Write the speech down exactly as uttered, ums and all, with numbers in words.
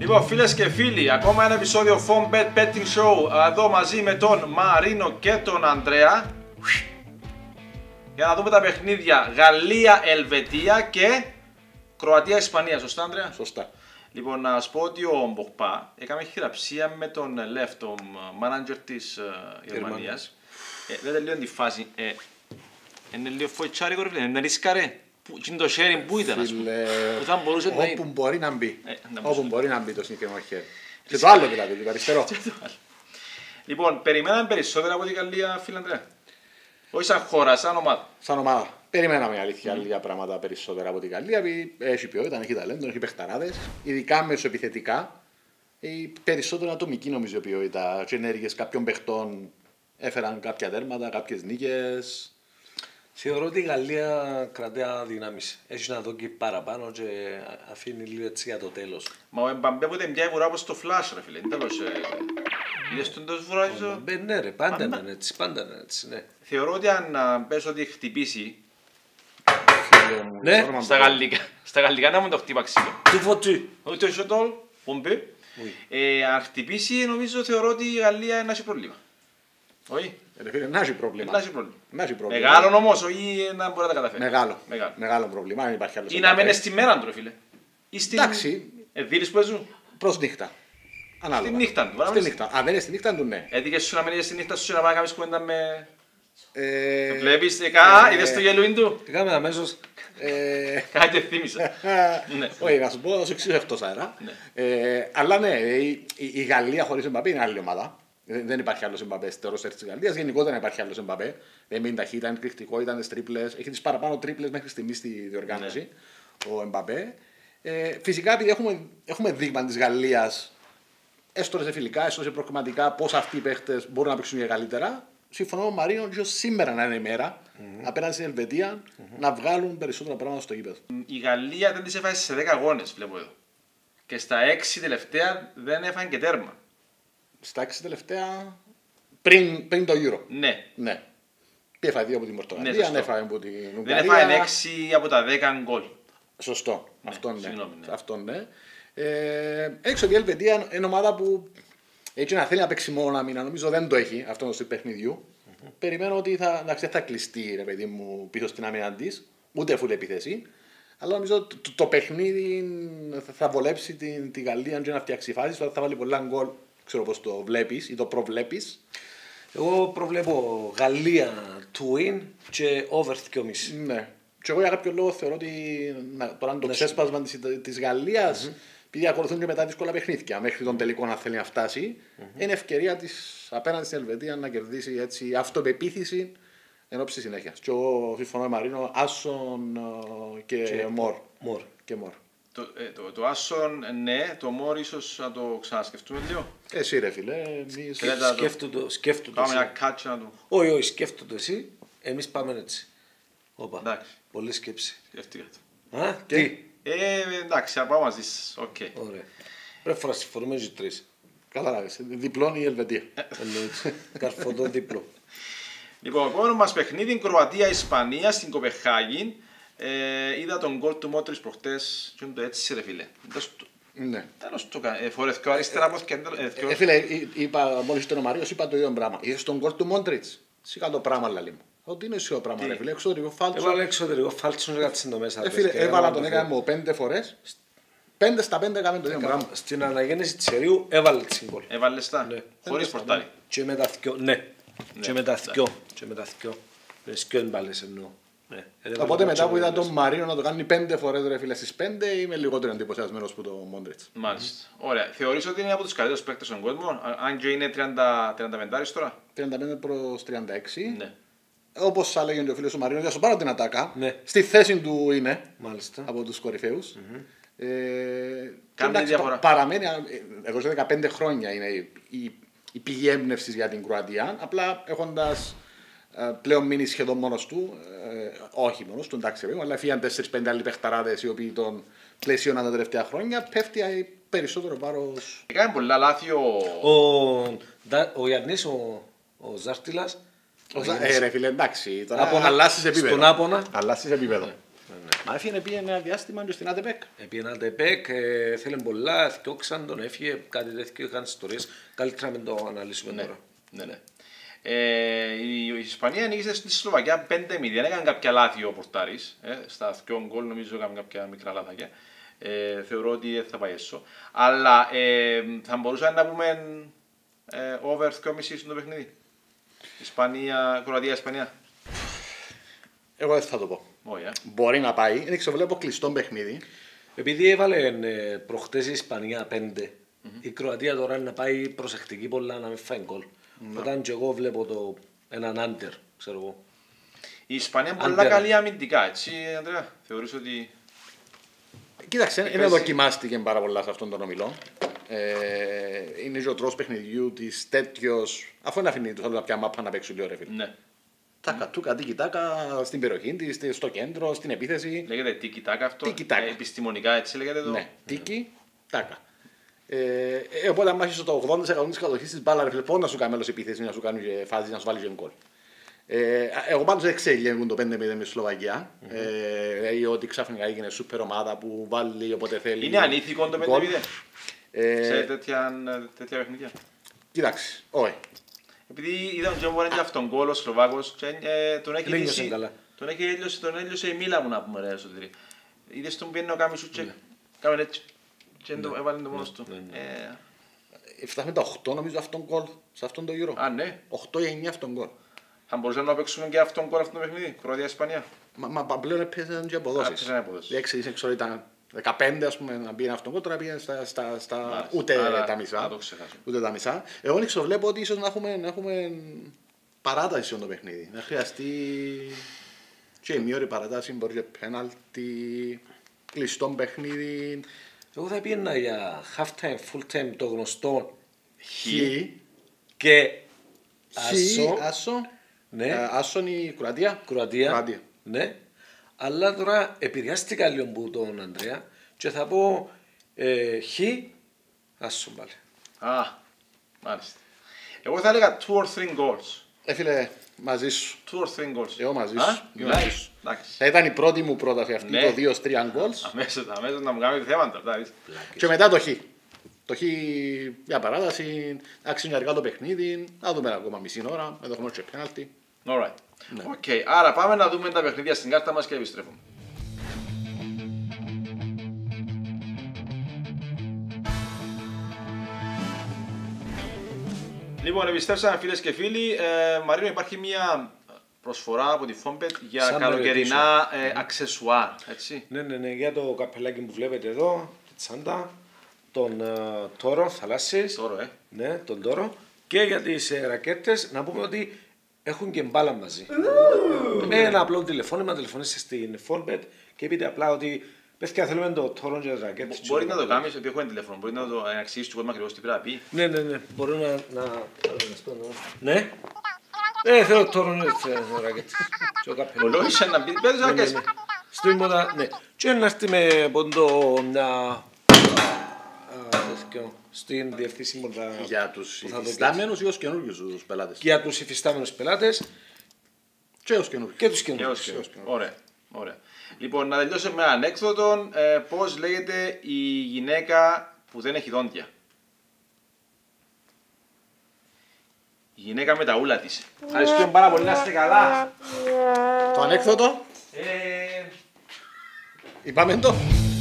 Λοιπόν, φίλες και φίλοι, ακόμα ένα επεισόδιο FoamBet Betting Show εδώ μαζί με τον Μαρίνο και τον Ανδρέα για να δούμε τα παιχνίδια Γαλλία-Ελβετία και Κροατία-Ισπανία. Σωστά, Ανδρέα? Σωστά. Λοιπόν, να σας πω ότι ο Μποχπά έκανε χειραψία με τον Λεφ, τον manager της uh, Γερμανίας. Ε, δεν τελείωνε τη φάση. Ε, είναι λίγο φοητσάρικο, ρε, είναι ρίσκαρε. Τι είναι το sharing, πού ήταν, ας πούμε. Που θα μπορούσε να είναι. Όπου μπορεί να μπει. Ε, να Όπου μπορεί να μπει το συγκεκριμένο χέρι. Και το άλλο δηλαδή, το αριστερό. Λοιπόν, περιμέναμε περισσότερα από την Γαλλία, φίλε Ανδρέα. Όχι σαν χώρα, σαν ομάδα. Σαν ομάδα. Περιμέναμε αλήθεια λίγα πράγματα περισσότερα από την Γαλλία. επειδή Έχει ποιότητα, έχει ταλέντο, έχει παιχταράδες. Ειδικά μεσοεπιθετικά. Η περισσότερο ατομική νομίζω ποιότητα. Και ενέργειες κάποιων παιχτών έφεραν κάποια τέρματα, κάποιες νίκες. Θεωρώ ότι η Γαλλία κρατάει αδυνάμεις. Έχει να δω και παραπάνω και αφήνει λίγο έτσι για το τέλος. Μα ο Εμπαμπέ που ήταν πια βουρά όπως το φλάσ, ρε φίλε. Τέλος, ε... είδες τον τόσο βουράζω. Μπε, ναι ρε, πάντα ήταν έτσι, πάντα ήταν έτσι, ναι. Θεωρώ ότι αν α, πες ότι χτυπήσει, Ναι, στα γαλλικά, στα γαλλικά να μην το χτύπα ξύλο. του φωτί. Ούτε ο Σοτόλ, πομπέ. Ε, αν χτυπήσει, νομίζω θεωρώ ότι η Γαλλία είναι έχει πρόβλημα. Όχι. Ρε φίλε, να έχει πρόβλημα. Να έχει πρόβλημα. Να έχει πρόβλημα. Μεγάλο όμως, όχι να μπορεί να τα καταφέρει. Μεγάλο. Μεγάλο. Μεγάλο πρόβλημα. Δεν υπάρχει άλλο. Ή να μένει στη μέρα του, ρε φίλε. Ή στην... Εντάξει. Εδίλεις που έζουν. Προς νύχτα. Ανάλογα. Στη νύχτα του. Στη νύχτα. Αν δεν είναι στη νύχτα του, ναι. Έτυχες σου να μένεις στη νύχτα σου να πάει να κάνεις κουβέντα με... Ε, Βλέπεις, δεκά, είδες το γελούιν του. Τι κάνουμε αμέσως. ε, Κάτι θύμισα. Ναι. Όχι, να σου πω, να σου εξηγήσω εκτός αέρα. Ναι. Ε, αλλά ναι, η, η, η Γαλλία χωρίς Εμπαπέ είναι άλλη ομάδα. Δεν δεν υπάρχει άλλος Εμπαπέ στο ρόστερ της Γαλλίας. Γενικότερα δεν υπάρχει άλλος Εμπαπέ. Δεν είναι ταχύτητα, είναι εκρηκτικό, ήταν τις τρίπλες. Έχει τις παραπάνω τρίπλες μέχρι στιγμής στη διοργάνωση Ναι. ο Εμπαπέ. Ε, φυσικά επειδή έχουμε, έχουμε δείγμα της Γαλλίας, έστω σε φιλικά, έστω σε προκριματικά, πώς αυτοί οι παίχτες μπορούν να παίξουν για καλύτερα. Συμφωνώ με τον Μαρίνο, ίσως σήμερα να είναι η μέρα mm-hmm. απέναντι στην Ελβετία mm-hmm. να βγάλουν περισσότερα πράγματα στο γήπεδο. Η Γαλλία δεν της έφαγε σε δέκα αγώνες, βλέπω εδώ. Και στα έξι τελευταία δεν έφαγε και τέρμα. Στα έξι τελευταία, πριν, πριν το Euro. Ναι. Ναι. Έφαγε δύο από την Πορτογαλία, Ναι, σωστό. έφαγε από την Δεν Ουγγαρία. έφαγε έξι από τα δέκα γκολ. Σωστό. Ναι, αυτό ναι. συγγνώμη, ναι. Αυτό ναι. Ε, έξω η Ελβετία είναι ομάδα που έτσι να θέλει να παίξει μόνο ένα μήνα. Νομίζω δεν το έχει αυτό το στυλ παιχνιδιού. Mm-hmm. Περιμένω ότι θα, εντάξει, θα κλειστεί ρε παιδί μου πίσω στην άμυνα τη, ούτε φουλ επίθεση. Αλλά νομίζω το, το, το παιχνίδι θα, θα βολέψει την, τη Γαλλία αν και να φτιάξει φάσει. Θα βάλει πολλά γκολ. Ξέρω πώς το βλέπεις ή το προβλέπεις. Εγώ προβλέπω Γαλλία to win και over δύο κόμμα πέντε. Ναι. Και εγώ για κάποιο λόγο θεωρώ ότι να, τώρα το ξέσπασμα της, της Γαλλίας, mm-hmm. επειδή ακολουθούν και μετά δύσκολα παιχνίδια μέχρι τον τελικό να θέλει να φτάσει, mm-hmm. είναι ευκαιρία της απέναντι στην Ελβετία να κερδίσει έτσι αυτοπεποίθηση εν ώψη συνέχειας. Και εγώ συμφωνώ με Μαρίνο, Άσον και, και Μορ. Μορ. Και Μορ. Το, ε, το, το Άσον, ναι, το Μόρ ίσως να το ξανασκεφτούμε λίγο. Εσύ ρε φίλε, εμείς... Σκέφτομαι σκέφτομαι Πάμε μια εσύ. κάτσα να το... Όχι, όχι, σκέφτομαι εσύ. Εμείς πάμε έτσι. Όπα. Εντάξει. Πολλή σκέψη. Σκέφτηκα το. Α, Και? τι. Ε, εντάξει, θα πάω μαζί σας. Οκ. Ωραία. Πρέπει φορά συμφωνούμε και τρεις. Κατάλαβες, διπλώνει η Ελβετία. Εννοείται. Καρφωτό δίπλο. Λοιπόν, επόμενο μας παιχνίδι, Κροατία-Ισπανία στην Κοπεχάγη. Ε, είδα τον γκολ του Μότρης προχτές και είναι το έτσι ρε φίλε. Ναι. Τέλος το κάνει. Φορεθκό αριστερά από και Ε, φίλε, εί- είπα, μόλις ήταν ο Μαρίος, είπα το ίδιο πράγμα. Είδες τον γκολ του Μόντριτς. Σιγά το πράγμα λαλί μου. Ότι είναι ισχυρό πράγμα ρε φίλε, εξωτερικό φάλτσο. Έβαλε εξωτερικό φάλτσο και κάτσε το μέσα. Ε, φίλε, έβαλα τον έκανα μου πέντε φορές. Πέντε στα πέντε έκαμε το ίδιο πράγμα. Στην αναγέννηση της Σερίου έβαλε την γκολ. Έβαλες τα, Ναι. χωρίς πορτάρι. Και με τα θκιο, ναι. Και με τα θκιο. Και με τα θκιο. Με σκιόν μπάλες εννοώ. Ναι. Οπότε μετά που είδα τον Μαρίνο να το κάνει πέντε φορές ρε φίλε στις πέντε, είμαι λιγότερο εντυπωσιασμένος που το Μόντριτς. Μάλιστα. Ωραία. Θεωρείς ότι είναι από τους καλύτερους παίκτες στον κόσμο, α- αν και είναι τριάντα πέντε τώρα. τριάντα πέντε προς τριάντα έξι. Ναι. Όπως θα λέγει ο φίλος ο Μαρίνος, για σου πάρω την ατάκα. Ναι. Στη θέση του είναι Μάλιστα. από τους κορυφαίους. Ε, και Κάνει τη διαφορά. πα- παραμένει, ε, εδώ σε δεκαπέντε χρόνια είναι η, η, η πηγή έμπνευσης για την Κροατία. Απλά έχοντας ε, πλέον μείνει σχεδόν μόνος του, ε, όχι μόνος του, εντάξει, βέβαια, αλλά φύγαν τέσσερις πέντε άλλοι παιχταράδες οι οποίοι τον πλαισίωναν τα τελευταία χρόνια, πέφτει ε, περισσότερο βάρος. Έκανε πολλά λάθη ο... Ο, Ντα- ο Γιάννης, ο, ο Ζάρτιλας, Ε, ρε φίλε, εντάξει, τώρα Άπονα, αλλάσεις επίπεδο. στον Άπωνα. Αλλάσεις επίπεδο. Μα έφυγε πήγε ένα διάστημα και στην ΑΤΕΠΕΚ. Επί ένα ΤΕΠΕΚ, ε, θέλει πολλά, θυκιώξαν τον, έφυγε, κάτι τέτοιο, είχαν ιστορίες. Καλύτερα να μην το αναλύσουμε Ναι, τώρα. ναι, ναι. Ε, η, η Ισπανία νίκησε στη Σλοβακία πέντε μηδέν. Έκανε κάποια λάθη ο Πορτάρης. Ε, στα δύο γκολ νομίζω έκανε κάποια μικρά λάθη. Ε, θεωρώ ότι θα πάει έσω. Αλλά ε, θα μπορούσαμε να πούμε ε, over δύο κόμμα πέντε στο παιχνίδι. Ισπανία, Κροατία, Ισπανία. Εγώ δεν θα το πω. Όχι, ε. Μπορεί να πάει. Είναι βλέπω κλειστό παιχνίδι. Επειδή έβαλε ε, προχτές η Ισπανία πέντε, mm-hmm. η Κροατία τώρα είναι να πάει προσεκτική πολλά να μην φάει γκολ. Mm-hmm. Όταν και εγώ βλέπω το, έναν άντερ, ξέρω εγώ. Η Ισπανία είναι πολλά καλή αμυντικά, έτσι, Ανδρέα. Θεωρείς ότι... Κοίταξε, είναι δοκιμάστηκε πάρα πολλά σε αυτόν τον ομιλό. Ε, είναι και ο τρόπος παιχνιδιού της τέτοιος, αφού είναι αφήνει τους άλλους να πια μάπα να παίξουν λίγο ρε φίλε. Ναι. Τάκα τούκα, τίκι τάκα, στην περιοχή της, στο κέντρο, στην επίθεση. Λέγεται τίκι τάκα αυτό, τίκι τάκα. Ε, επιστημονικά έτσι λέγεται εδώ. Ναι, τίκι τάκα. Ε, ε, οπότε αν έχεις το ογδόντα τοις εκατό της κατοχής της μπάλα, ρε φίλε, πώς να σου κάνει μέλος επίθεση, να σου κάνει φάση, να σου βάλει και γκολ. Ε, εγώ πάντως δεν ξέρω το πέντε μηδέν με τη Σλοβακία. Mm-hmm. Ε, ή ότι ξαφνικά έγινε σούπερ ομάδα που βάλει όποτε θέλει. Είναι ανήθικο το πέντε μηδέν ε, σε τέτοια, τέτοια παιχνίδια. Κοίταξε, όχι. Επειδή είδαμε και μπορεί και αυτόν γκολ ο Σλοβάκος και ε, τον έχει λύσει, τον έχει έλειωσε, τον έλειωσε η μίλα μου να πούμε ρε Σωτήρη. Είδες τον πιένει ο Κάμισου και κάμε έτσι και έβαλε το μόνος του. Φτάσαμε τα οκτώ νομίζω αυτόν γκολ σε αυτόν το γύρο. Α, ναι. οκτώ ή εννιά αυτόν γκολ. Θα μπορούσαμε να παίξουμε και αυτόν γκολ αυτό το παιχνίδι, Κροατία-Ισπανία. Μα πλέον έπαιζαν και αποδόσεις. έξι έξι ήταν δεκαπέντε ας πούμε να πήγαινε αυτόν γκολ, τώρα πήγαινε στα, στα, στα ούτε, τα μισά, ούτε τα μισά. Εγώ βλέπω ότι ίσως να έχουμε, να έχουμε παράταση στο παιχνίδι. Να χρειαστεί και μία ώρα παρατάση, μπορεί και πέναλτι, κλειστό παιχνίδι. Εγώ θα πήγαινα για half time, full time το γνωστό Χ και Άσο. Άσο. Ναι. Άσον η Κροατία. Κροατία. Κροατία. Ναι. Αλλά τώρα επηρεάστηκα λίγο από τον Ανδρέα και θα πω ε, Χ, Άσο πάλι. Α, μάλιστα. Εγώ θα έλεγα two or three goals. Ε, φίλε, μαζί σου. Two or three goals. Εγώ μαζί σου. Μαζί σου. Θα ήταν η πρώτη μου πρόταση αυτή, ναι. το δύο τρία goals. Αμέσως, αμέσως να μου κάνει θέματα. Και μετά το Χ. Το Χ για παράταση, αξιονιαρικά το παιχνίδι, να δούμε ακόμα μισή ώρα, εδώ έχουμε και πέναλτι. Alright. Ναι. Okay. Άρα πάμε να δούμε τα παιχνίδια στην κάρτα μας και επιστρέφουμε. Λοιπόν, επιστρέψαμε φίλες και φίλοι. Ε, Μαρίνο, υπάρχει μια προσφορά από τη Fombet για σαν καλοκαιρινά ε, αξεσουάρ, έτσι. Ναι, ναι, ναι, για το καπελάκι που βλέπετε εδώ, τη τσάντα, τον uh, τόρο θαλάσσης, τόρο, ε. Ναι, τον τόρο, και για τις ε, ρακέτες, να πούμε ότι έχουν και μπάλα μαζί. Με ένα απλό τηλεφώνημα, τηλεφωνήστε στην Fombet και πείτε απλά ότι παιδιά θέλουμε το τόρο και τις ρακέτες. Μπορεί να το κάνεις, επειδή έχω ένα τηλέφωνο, μπορεί να το αξίσεις του κόσμου ακριβώς τι πρέπει να πει. Ναι, ναι, ναι, μπορεί να... να... ναι. Ναι, θέλω τόρο και τις ρακέτες. Ο λόγος είναι να πει, πέτες ρακέτες. Στην μόδα, ναι. Και να έρθει με πόντο να... στην διευθύνση μόδα... Για τους υφιστάμενους ή ως καινούργιους τους πελάτες. Για τους υφιστάμενους πελάτες. Και ως καινούργιους. Και τους καινούργιους. Ωραία, ωραία. Λοιπόν, να τελειώσω με ανέκδοτο. Ε, πώς λέγεται η γυναίκα που δεν έχει δόντια. Η γυναίκα με τα ούλα της. Ευχαριστούμε πάρα πολύ, να είστε καλά. Το ανέκδοτο. Ε... Είπαμε το.